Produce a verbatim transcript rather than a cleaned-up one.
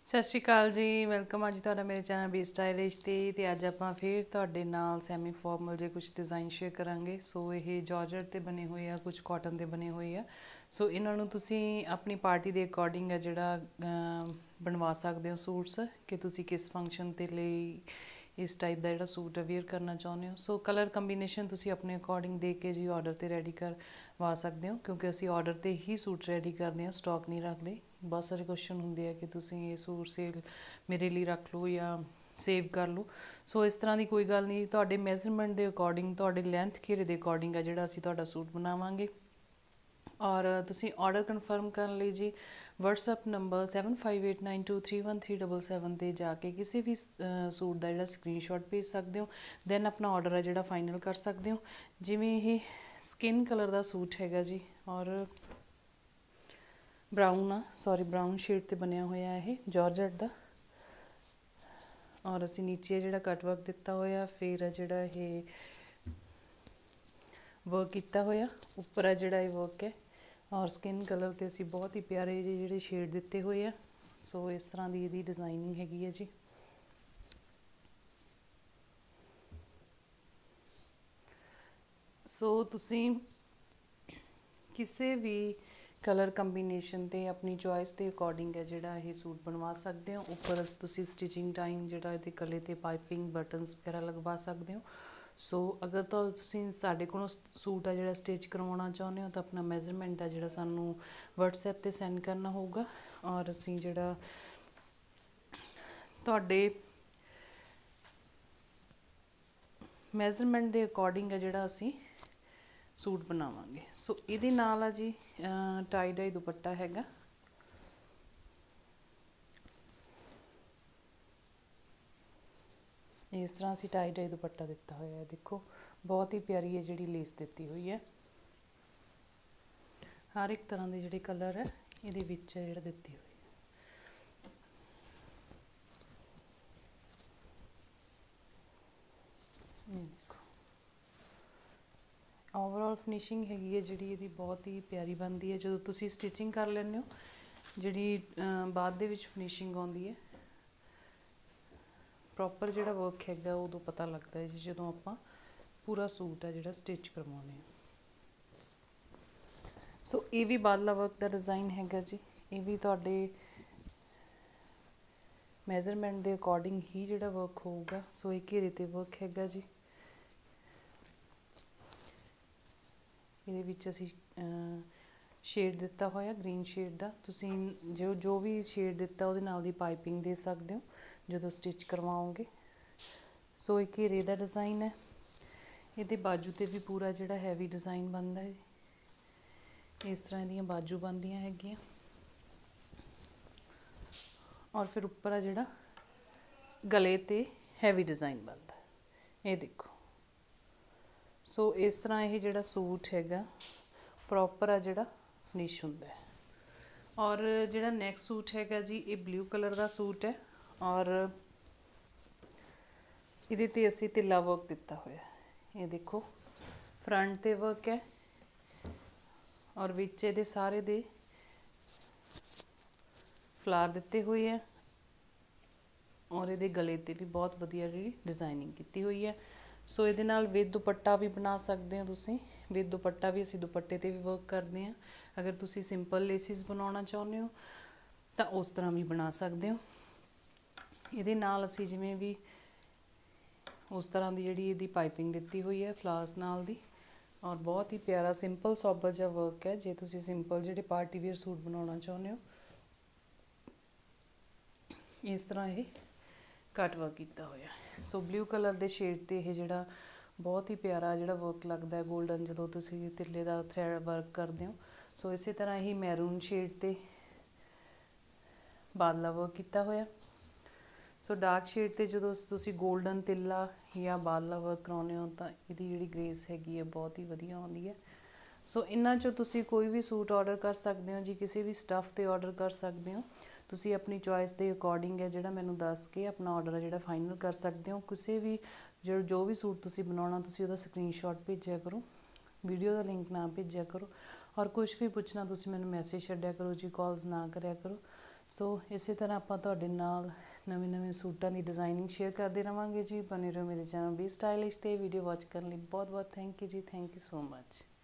ਸਤਿ ਸ਼੍ਰੀ ਅਕਾਲ ਜੀ, ਵੈਲਕਮ ਅੱਜ ਤੁਹਾਡਾ ਮੇਰੇ ਚੈਨਲ ਬੀ ਸਟਾਈਲਿਸ਼ 'ਤੇ ਤੇ ਅੱਜ ਆਪਾਂ ਫਿਰ ਤੁਹਾਡੇ ਨਾਲ ਸੈਮੀ ਫਾਰਮਲ ਜੇ ਕੁਝ ਡਿਜ਼ਾਈਨ ਸ਼ੇਅਰ ਕਰਾਂਗੇ। ਸੋ ਇਹ ਜਾਰਜਟ 'ਤੇ ਬਣੇ ਹੋਏ ਆ, ਕੁਝ ਕਾਟਨ 'ਤੇ ਬਣੇ ਹੋਏ ਆ। ਸੋ ਇਹਨਾਂ ਨੂੰ ਤੁਸੀਂ ਆਪਣੀ ਪਾਰਟੀ ਦੇ ਅਕੋਰਡਿੰਗ ਹੈ ਜਿਹੜਾ ਬਣਵਾ ਸਕਦੇ ਹੋ ਸੂਟਸ, ਕਿ ਤੁਸੀਂ ਕਿਸ ਫੰਕਸ਼ਨ 'ਤੇ ਲਈ ਇਸ ਟਾਈਪ ਦਾ ਜਿਹੜਾ ਸੂਟ ਵੇਅਰ ਕਰਨਾ ਚਾਹੁੰਦੇ ਹੋ। ਸੋ ਕਲਰ ਕੰਬੀਨੇਸ਼ਨ ਤੁਸੀਂ ਆਪਣੇ ਅਕੋਰਡਿੰਗ ਦੇਖ ਕੇ ਜੀ ਆਰਡਰ 'ਤੇ ਰੈਡੀ ਕਰਵਾ ਸਕਦੇ ਹੋ, ਕਿਉਂਕਿ ਅਸੀਂ ਆਰਡਰ 'ਤੇ ਹੀ ਸੂਟ ਰੈਡੀ ਕਰਦੇ ਹਾਂ, ਸਟਾਕ ਨਹੀਂ ਰੱਖਦੇ। ਬਹੁਤ ਸਾਰੇ ਕੁਐਸਚਨ ਹੁੰਦੇ ਆ ਕਿ ਤੁਸੀਂ ਇਹ ਸੂਟ ਸੇਲ ਮੇਰੇ ਲਈ ਰੱਖ ਲਓ ਜਾਂ ਸੇਵ ਕਰ ਲਓ। ਸੋ ਇਸ ਤਰ੍ਹਾਂ ਦੀ ਕੋਈ ਗੱਲ ਨਹੀਂ, ਤੁਹਾਡੇ ਮੈਜ਼ਰਮੈਂਟ ਦੇ ਅਕੋਰਡਿੰਗ, ਤੁਹਾਡੇ ਲੈਂਥ ਘੇਰੇ ਦੇ ਅਕੋਰਡਿੰਗ ਆ ਜਿਹੜਾ ਅਸੀਂ ਤੁਹਾਡਾ ਸੂਟ ਬਣਾਵਾਂਗੇ। ਔਰ ਤੁਸੀਂ ਆਰਡਰ ਕਨਫਰਮ ਕਰਨ ਲਈ ਜੀ WhatsApp number seven five eight nine two three one three double seven 'ਤੇ ਜਾ ਕੇ ਕਿਸੇ ਵੀ ਸੂਟ ਦਾ ਜਿਹੜਾ ਸਕਰੀਨਸ਼ਾਟ ਭੇਜ ਸਕਦੇ ਹੋ। ਦੈਨ ਆਪਣਾ ਆਰਡਰ ਹੈ ਜਿਹੜਾ ਫਾਈਨਲ ਕਰ ਸਕਦੇ ਹੋ। ਜਿਵੇਂ ਇਹ ਸਕਿਨ ਕਲਰ ਦਾ ਸੂਟ ਹੈਗਾ ਜੀ, ਔਰ ਬਰਾਊਨ ਆ ਸੌਰੀ ਬਰਾਊਨ ਸ਼ੇਡ 'ਤੇ ਬਣਿਆ ਹੋਇਆ ਇਹ ਜਾਰਜਟ ਦਾ। ਔਰ ਅਸੀਂ ਨੀਚੇ ਜਿਹੜਾ ਕੱਟ ਵਰਕ ਦਿੱਤਾ ਹੋਇਆ, ਫਿਰ ਜਿਹੜਾ ਇਹ ਵਰਕ ਕੀਤਾ ਹੋਇਆ ਉੱਪਰ ਆ ਜਿਹੜਾ ਇਹ ਵਰਕ ਹੈ। ਔਰ ਸਕਿਨ ਕਲਰ 'ਤੇ ਅਸੀਂ ਬਹੁਤ ਹੀ ਪਿਆਰੇ ਜਿਹੇ ਜਿਹੜੇ ਸ਼ੇਡ ਦਿੱਤੇ ਹੋਏ ਆ। ਸੋ ਇਸ ਤਰ੍ਹਾਂ ਦੀ ਇਹਦੀ ਡਿਜ਼ਾਈਨਿੰਗ ਹੈਗੀ ਹੈ ਜੀ। ਸੋ ਤੁਸੀਂ ਕਿਸੇ ਵੀ ਕਲਰ ਕੰਬੀਨੇਸ਼ਨ 'ਤੇ ਆਪਣੀ ਚੋਇਸ ਦੇ ਅਕੋਰਡਿੰਗ ਹੈ ਜਿਹੜਾ ਇਹ ਸੂਟ ਬਣਵਾ ਸਕਦੇ ਹੋ। ਉੱਪਰ ਤੁਸੀਂ ਸਟਿਚਿੰਗ ਟਾਈਮ ਜਿਹੜਾ ਇਹਦੇ ਗਲੇ 'ਤੇ ਪਾਈਪਿੰਗ ਬਟਨਸ ਵਗੈਰਾ ਲਗਵਾ ਸਕਦੇ ਹੋ। ਸੋ ਅਗਰ ਤਾਂ ਤੁਸੀਂ ਸਾਡੇ ਕੋਲੋਂ ਸੂਟ ਆ ਜਿਹੜਾ ਸਟਿਚ ਕਰਵਾਉਣਾ ਚਾਹੁੰਦੇ ਹੋ ਤਾਂ ਆਪਣਾ ਮੈਜ਼ਰਮੈਂਟ ਆ ਜਿਹੜਾ ਸਾਨੂੰ ਵਟਸਐਪ 'ਤੇ ਸੈਂਡ ਕਰਨਾ ਹੋਊਗਾ। ਔਰ ਅਸੀਂ ਜਿਹੜਾ ਤੁਹਾਡੇ ਮੈਜ਼ਰਮੈਂਟ ਦੇ ਅਕੋਰਡਿੰਗ ਹੈ ਜਿਹੜਾ ਅਸੀਂ ਸੂਟ ਬਣਾਵਾਂਗੇ। ਸੋ ਇਹਦੇ ਨਾਲ ਆ ਜੀ ਟਾਈ ਡਾਈ ਦੁਪੱਟਾ ਹੈਗਾ। ਇਸ ਤਰ੍ਹਾਂ ਅਸੀਂ ਟਾਈ ਡਾਈ ਦੁਪੱਟਾ ਦਿੱਤਾ ਹੋਇਆ ਹੈ। ਦੇਖੋ ਬਹੁਤ ਹੀ ਪਿਆਰੀ ਹੈ ਜਿਹੜੀ ਲੇਸ ਦਿੱਤੀ ਹੋਈ ਹੈ। ਹਰ ਇੱਕ ਤਰ੍ਹਾਂ ਦੇ ਜਿਹੜੇ ਕਲਰ ਹੈ ਇਹਦੇ ਵਿੱਚ ਜਿਹੜਾ ਦਿੱਤੀ ਹੋਈ ਹੈ। ਦੇਖੋ ਓਵਰਆਲ ਫਿਨਿਸ਼ਿੰਗ ਹੈਗੀ ਹੈ ਜਿਹੜੀ ਇਹਦੀ ਬਹੁਤ ਹੀ ਪਿਆਰੀ ਬਣਦੀ ਹੈ। ਜਦੋਂ ਤੁਸੀਂ ਸਟਿਚਿੰਗ ਕਰ ਲੈਂਦੇ ਹੋ ਜਿਹੜੀ ਬਾਅਦ ਦੇ ਵਿੱਚ ਫਿਨਿਸ਼ਿੰਗ ਆਉਂਦੀ ਹੈ, ਪ੍ਰੋਪਰ ਜਿਹੜਾ ਵਰਕ ਹੈਗਾ ਉਦੋਂ ਪਤਾ ਲੱਗਦਾ ਹੈ ਜੀ ਜਦੋਂ ਆਪਾਂ ਪੂਰਾ ਸੂਟ ਹੈ ਜਿਹੜਾ ਸਟਿਚ ਕਰਵਾਉਂਦੇ ਹਾਂ। ਸੋ ਇਹ ਵੀ ਬਾਦਲਾ ਵਰਕ ਦਾ ਡਿਜ਼ਾਈਨ ਹੈਗਾ ਜੀ। ਇਹ ਵੀ ਤੁਹਾਡੇ ਮੈਜ਼ਰਮੈਂਟ ਦੇ ਅਕੋਰਡਿੰਗ ਹੀ ਜਿਹੜਾ ਵਰਕ ਹੋਊਗਾ। ਸੋ ਇਹ ਘੇਰੇ 'ਤੇ ਵਰਕ ਹੈਗਾ ਜੀ। ਇਹਦੇ ਵਿੱਚ ਅਸੀਂ ਸ਼ੇਡ ਦਿੱਤਾ ਹੋਇਆ ਗ੍ਰੀਨ ਸ਼ੇਡ ਦਾ। ਤੁਸੀਂ ਜੋ ਜੋ ਵੀ ਸ਼ੇਡ ਦਿੱਤਾ ਉਹਦੇ ਨਾਲ ਦੀ ਪਾਈਪਿੰਗ ਦੇ ਸਕਦੇ ਹੋ ਜਦੋਂ ਸਟਿਚ ਕਰਵਾਓਗੇ। ਸੋ ਇਹ ਘੇਰੇ ਦਾ ਡਿਜ਼ਾਈਨ ਹੈ। ਇਹਦੇ ਬਾਜੂ 'ਤੇ ਵੀ ਪੂਰਾ ਜਿਹੜਾ ਹੈਵੀ ਡਿਜ਼ਾਈਨ ਬਣਦਾ ਹੈ। ਇਸ ਤਰ੍ਹਾਂ ਇਹਦੀਆਂ ਬਾਜੂ ਬਣਦੀਆਂ ਹੈਗੀਆਂ। ਔਰ ਫਿਰ ਉੱਪਰ ਆ ਜਿਹੜਾ ਗਲੇ 'ਤੇ ਹੈਵੀ ਡਿਜ਼ਾਈਨ ਬਣਦਾ ਇਹ ਦੇਖੋ। ਸੋ ਇਸ ਤਰ੍ਹਾਂ ਇਹ ਜਿਹੜਾ ਸੂਟ ਹੈਗਾ ਪ੍ਰੋਪਰ ਆ ਜਿਹੜਾ ਫਿਨਿਸ਼ ਹੁੰਦਾ ਹੈ। ਔਰ ਜਿਹੜਾ ਨੈਕਸਟ ਸੂਟ ਹੈਗਾ ਜੀ ਇਹ ਬਲੂ ਕਲਰ ਦਾ ਸੂਟ ਹੈ। ਔਰ ਇਹਦੇ 'ਤੇ ਅਸੀਂ ਤਿੱਲਾ ਵਰਕ ਦਿੱਤਾ ਹੋਇਆ। ਇਹ ਦੇਖੋ ਫਰੰਟ 'ਤੇ ਵਰਕ ਹੈ ਔਰ ਵਿੱਚ ਇਹਦੇ ਸਾਰੇ ਦੇ ਫਲਾਰ ਦਿੱਤੇ ਹੋਏ ਹੈ। ਔਰ ਇਹਦੇ ਗਲੇ 'ਤੇ ਵੀ ਬਹੁਤ ਵਧੀਆ ਜਿਹੜੀ ਡਿਜ਼ਾਈਨਿੰਗ ਕੀਤੀ ਹੋਈ ਹੈ। ਸੋ ਇਹਦੇ ਨਾਲ ਵਿਦ ਦੁਪੱਟਾ ਵੀ ਬਣਾ ਸਕਦੇ ਹੋ ਤੁਸੀਂ। ਵਿਦ ਦੁਪੱਟਾ ਵੀ ਅਸੀਂ ਦੁਪੱਟੇ 'ਤੇ ਵੀ ਵਰਕ ਕਰਦੇ ਹਾਂ। ਅਗਰ ਤੁਸੀਂ ਸਿੰਪਲ ਲੇਸਿਸ ਬਣਾਉਣਾ ਚਾਹੁੰਦੇ ਹੋ ਤਾਂ ਉਸ ਤਰ੍ਹਾਂ ਵੀ ਬਣਾ ਸਕਦੇ ਹੋ। ਇਹਦੇ ਨਾਲ ਅਸੀਂ ਜਿਵੇਂ ਵੀ ਉਸ ਤਰ੍ਹਾਂ ਦੀ ਜਿਹੜੀ ਇਹਦੀ ਪਾਈਪਿੰਗ ਦਿੱਤੀ ਹੋਈ ਹੈ ਫਲਾਰਸ ਨਾਲ ਦੀ। ਔਰ ਬਹੁਤ ਹੀ ਪਿਆਰਾ ਸਿੰਪਲ ਸੋਬਰ ਜਿਹਾ ਵਰਕ ਹੈ। ਜੇ ਤੁਸੀਂ ਸਿੰਪਲ ਜਿਹੜੇ ਪਾਰਟੀ ਵੇਅਰ ਸੂਟ ਬਣਾਉਣਾ ਚਾਹੁੰਦੇ ਹੋ ਇਸ ਤਰ੍ਹਾਂ ਇਹ ਕੱਟ ਵਰਕ ਕੀਤਾ ਹੋਇਆ। ਸੋ ਬਲੂ ਕਲਰ ਦੇ ਸ਼ੇਡ 'ਤੇ ਇਹ ਜਿਹੜਾ ਬਹੁਤ ਹੀ ਪਿਆਰਾ ਜਿਹੜਾ ਵਰਕ ਲੱਗਦਾ ਹੈ ਗੋਲਡਨ, ਜਦੋਂ ਤੁਸੀਂ ਤਿੱਲੇ ਦਾ ਥਰੈਡ ਵਰਕ ਕਰਦੇ ਹੋ। ਸੋ ਇਸੇ ਤਰ੍ਹਾਂ ਹੀ ਮੈਰੂਨ ਸ਼ੇਡ 'ਤੇ ਬਾਦਲਾ ਵਰਕ ਕੀਤਾ ਹੋਇਆ। ਸੋ ਡਾਰਕ ਸ਼ੇਡ 'ਤੇ ਜਦੋਂ ਤੁਸੀਂ ਗੋਲਡਨ ਤਿੱਲਾ ਜਾਂ ਬਾਦਲਾ ਵਰਕ ਕਰਾਉਂਦੇ ਹੋ ਤਾਂ ਇਹਦੀ ਜਿਹੜੀ ਗ੍ਰੇਸ ਹੈਗੀ ਹੈ ਬਹੁਤ ਹੀ ਵਧੀਆ ਆਉਂਦੀ ਹੈ। ਸੋ ਇਹਨਾਂ 'ਚੋਂ ਤੁਸੀਂ ਕੋਈ ਵੀ ਸੂਟ ਆਰਡਰ ਕਰ ਸਕਦੇ ਹੋ ਜੀ, ਕਿਸੇ ਵੀ ਸਟੱਫ 'ਤੇ ਆਰਡਰ ਕਰ ਸਕਦੇ ਹੋ। ਤੁਸੀਂ ਆਪਣੀ ਚੋਇਸ ਦੇ ਅਕੋਰਡਿੰਗ ਹੈ ਜਿਹੜਾ ਮੈਨੂੰ ਦੱਸ ਕੇ ਆਪਣਾ ਆਰਡਰ ਹੈ ਜਿਹੜਾ ਫਾਈਨਲ ਕਰ ਸਕਦੇ ਹੋ। ਕਿਸੇ ਵੀ ਜੋ ਜੋ ਵੀ ਸੂਟ ਤੁਸੀਂ ਬਣਾਉਣਾ ਤੁਸੀਂ ਉਹਦਾ ਸਕਰੀਨਸ਼ਾਟ ਭੇਜਿਆ ਕਰੋ, ਵੀਡੀਓ ਦਾ ਲਿੰਕ ਨਾ ਭੇਜਿਆ ਕਰੋ। ਔਰ ਕੁਛ ਵੀ ਪੁੱਛਣਾ ਤੁਸੀਂ ਮੈਨੂੰ ਮੈਸੇਜ ਛੱਡਿਆ ਕਰੋ ਜੀ, ਕਾਲਸ ਨਾ ਕਰਿਆ ਕਰੋ। ਸੋ ਇਸੇ ਤਰ੍ਹਾਂ ਆਪਾਂ ਤੁਹਾਡੇ ਨਾਲ ਨਵੇਂ ਨਵੇਂ ਸੂਟਾਂ ਦੀ ਡਿਜ਼ਾਈਨਿੰਗ ਸ਼ੇਅਰ ਕਰਦੇ ਰਵਾਂਗੇ ਜੀ। ਬਣੇ ਰਹੋ ਮੇਰੇ ਚੈਨਲ ਬੀ ਸਟਾਈਲਿਸ਼ 'ਤੇ। ਵੀਡੀਓ ਵਾਚ ਕਰਨ ਲਈ ਬਹੁਤ ਬਹੁਤ ਥੈਂਕ ਯੂ ਜੀ। Thank you so much.